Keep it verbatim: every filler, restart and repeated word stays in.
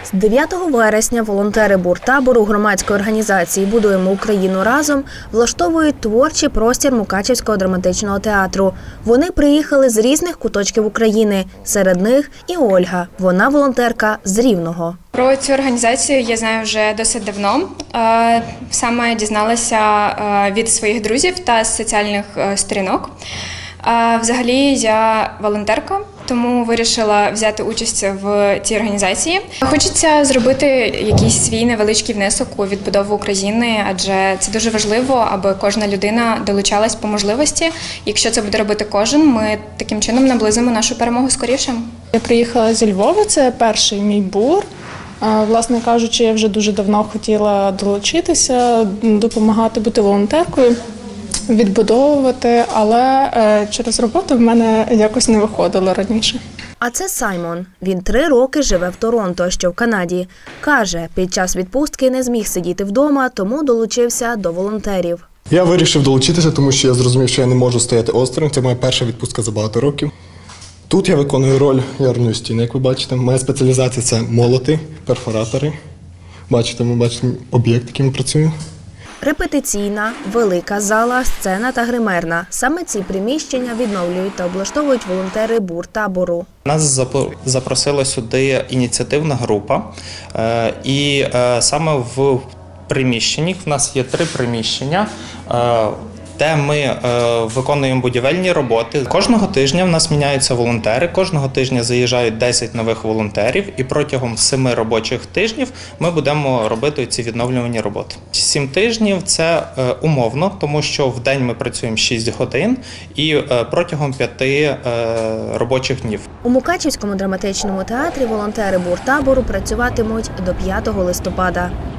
З дев'ятого вересня волонтери буртабору громадської організації «Будуємо Україну разом» влаштовують творчий простір Мукачівського драматичного театру. Вони приїхали з різних куточків України. Серед них і Ольга. Вона волонтерка з Рівного. Про цю організацію я знаю вже досить давно. Саме дізналася від своїх друзів та з соціальних сторінок. Взагалі я волонтерка, тому вирішила взяти участь в цій організації. Хочеться зробити якийсь свій невеличкий внесок у відбудову України, адже це дуже важливо, аби кожна людина долучалась по можливості. Якщо це буде робити кожен, ми таким чином наблизимо нашу перемогу скоріше. Я приїхала зі Львова, це перший мій бур. Власне кажучи, я вже дуже давно хотіла долучитися, допомагати бути волонтеркою, відбудовувати, але через роботу в мене якось не виходило раніше. А це Саймон. Він три роки живе в Торонто, що в Канаді. Каже, під час відпустки не зміг сидіти вдома, тому долучився до волонтерів. Я вирішив долучитися, тому що я зрозумів, що я не можу стояти осторонь. Це моя перша відпустка за багато років. Тут я виконую роль ярної стіни, як ви бачите. Моя спеціалізація – це молоти, перфоратори. Бачите, ми бачите об'єкт, який ми працюємо. Репетиційна, велика зала, сцена та гримерна. Саме ці приміщення відновлюють та облаштовують волонтери буртабору. Нас запросила сюди ініціативна група, і саме в приміщеннях, в нас є три приміщення, де ми е, виконуємо будівельні роботи. Кожного тижня в нас міняються волонтери, кожного тижня заїжджають десять нових волонтерів, і протягом семи робочих тижнів ми будемо робити ці відновлювані роботи. Сім тижнів – це е, умовно, тому що в день ми працюємо шість годин і е, протягом п'яти е, робочих днів. У Мукачівському драматичному театрі волонтери буртабору працюватимуть до п'ятого листопада.